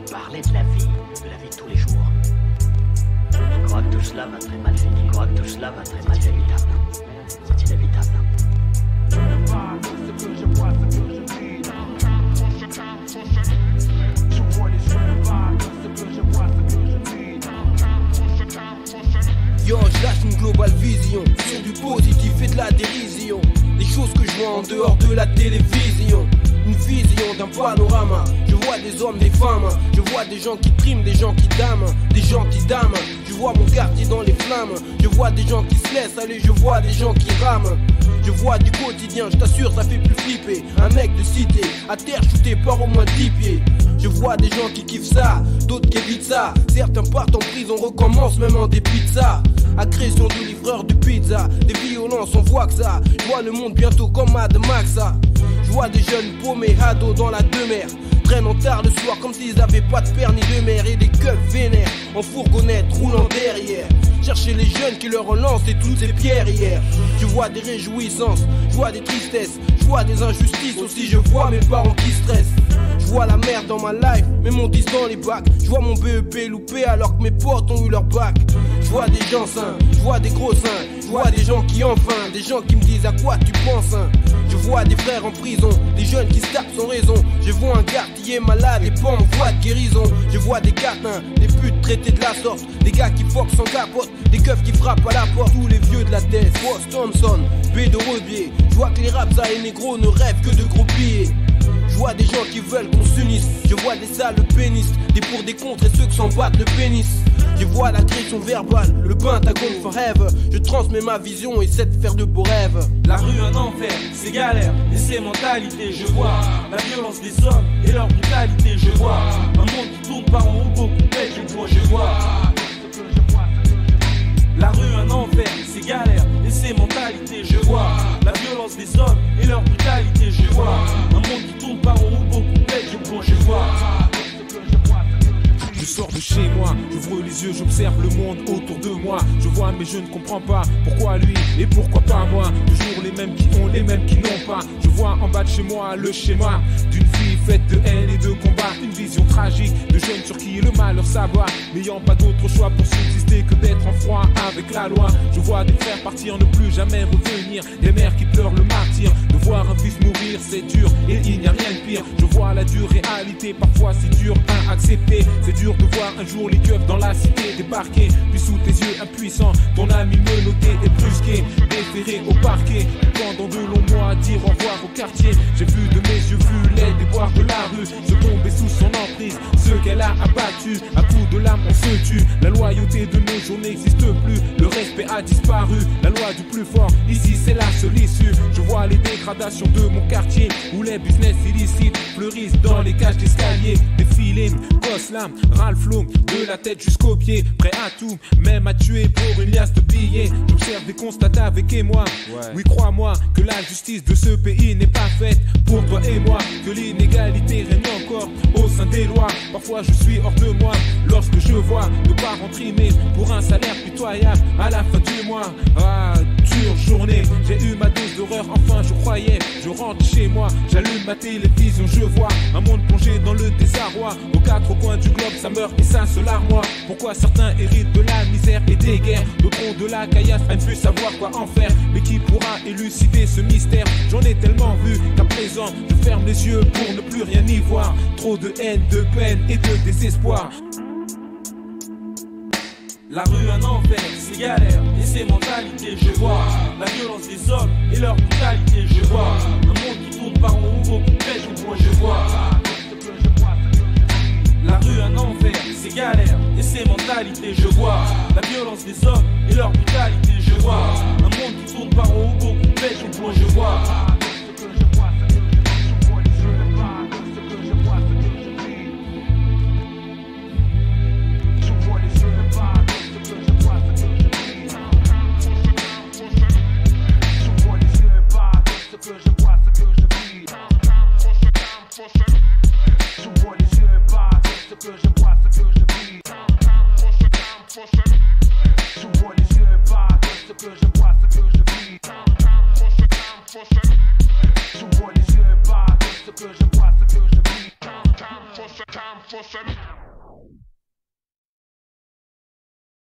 parler de la vie de tous les jours. Je crois que tout cela va très mal finir. Je crois que tout cela va très mal finir. C'est inévitable. Yo, je lâche une globale vision sur du positif et de la dérision. Des choses que je vois en dehors de la télévision. Une vision d'un panorama. Je vois des hommes, des femmes. Je vois des gens qui triment, des gens qui damment, des gens qui damment. Je vois mon quartier dans les flammes. Je vois des gens qui se laissent aller. Je vois des gens qui rament. Je vois du quotidien, je t'assure ça fait plus flipper. Un mec de cité, à terre shooté par au moins 10 pieds. Je vois des gens qui kiffent ça, d'autres qui évitent ça. Certains partent en prison, recommencent même en dépit de ça. Agression de livreur de pizza, des violences, on voit que ça. Je vois le monde bientôt comme Mad Max. Je vois des jeunes paumés, ados dans la demeure. Traînant tard le soir comme s'ils avaient pas de père ni de mère. Et des keufs vénères en fourgonnette roulant derrière. Chercher les jeunes qui leur relancent et toutes ces pierres hier. Je vois des réjouissances, je vois des tristesses, je vois des injustices aussi, je vois mes parents qui stressent. Je vois la merde dans ma life, mais mon 10 dans les bacs. Je vois mon BEP loupé alors que mes potes ont eu leur bac. Je vois des gens sains, je vois des gros seins. Je vois des gens qui ont faim, des gens qui me disent à quoi tu penses hein. Je vois des frères en prison, des jeunes qui se tapent sans raison. Je vois un gars qui est malade et pas en voie de guérison. Je vois des catins, des putes traitées de la sorte. Des gars qui foquent sans capote, des keufs qui frappent à la porte. Tous les vieux de la tête, Boss Thompson, B de Rebier. Je vois que les raps et négros ne rêvent que de gros billets. Je vois des gens qui veulent qu'on s'unisse. Je vois des sales pénistes, des pour des contre et ceux qui s'en battent le pénis. Je vois l'agression verbale, le pentagone forever. Je transmets ma vision et essaie de faire de beaux rêves. La rue un enfer, c'est galère et c'est mentalité. Je vois la violence des hommes et leur brutalité. Je vois un monde qui tourne par en haut, beaucoup pète. Je vois la rue un enfer, c'est galère et c'est mentalité. Je vois la violence des hommes et leur brutalité. Je vois un monde qui tourne par en haut, beaucoup pète. Je vois. Je sors de chez moi, j'ouvre les yeux, j'observe le monde autour de moi. Je vois mais je ne comprends pas pourquoi lui et pourquoi pas moi. Toujours les mêmes qui ont, les mêmes qui n'ont pas. Je vois en bas de chez moi le schéma d'une vie faite de haine et de combat. Une vision tragique de jeunes sur qui le malheur s'abat, n'ayant pas d'autre choix pour subsister que d'être en froid avec la loi. Je vois des frères partir, ne plus jamais revenir. Des mères qui pleurent le martyr. De voir un fils mourir c'est dur et il n'y a rien de pire. Je vois la dure réalité, parfois c'est dur à accepter. C'est dur de voir un jour les keufs dans la cité débarquer. Puis sous tes yeux impuissants, ton ami menotté et brusqué, déféré au parquet. Pendant de longs mois, dire au revoir au quartier. J'ai vu de mes yeux vu les déboires de la rue se tomber sous son emprise. Ceux qu'elle a abattus, à coups de lame on se tue. La loyauté de nos jours n'existe plus, le respect a disparu. La loi du plus fort, ici c'est la seule issue. Je vois les dégradations de mon quartier, où les business illicites fleurissent dans les cages d'escalier. Des films, Goslam, Ralph Loom, de la tête jusqu'aux pieds, prêt à tout, même à tuer pour une liasse de billets. J'observe et constate avec émoi, oui crois-moi, que la justice de ce pays n'est pas faite pour toi et moi, que l'inégalité règne encore au sein des lois. Parfois je suis hors de moi, lorsque je vois nos parents trimer pour un salaire pitoyable à la fin du mois. Ah, dure journée, j'ai eu ma dose d'horreur, enfin je croyais, je rentre chez moi, j'allume ma télévision, je vois un monde plongé dans le désarroi. Aux quatre coins du globe ça meurt et ça se larmoie. Pourquoi certains héritent de la misère et des guerres, d'autres ont de la caillasse à ne plus savoir quoi en faire. Mais qui pourra élucider ce mystère? J'en ai tellement vu qu'à présent je ferme les yeux pour ne plus rien y voir. Trop de haine, de peine et de désespoir. La rue un enfer, c'est galère et c'est mentalité. Je vois la violence des hommes et leur brutalité. Je vois un monde qui tourne par en haut, beaucoup pète. Je vois la rue un enfer, c'est galère et c'est mentalité. Je vois la violence des hommes et leur brutalité. Je vois un monde qui tourne par en haut, beaucoup pète. Je vois time for some.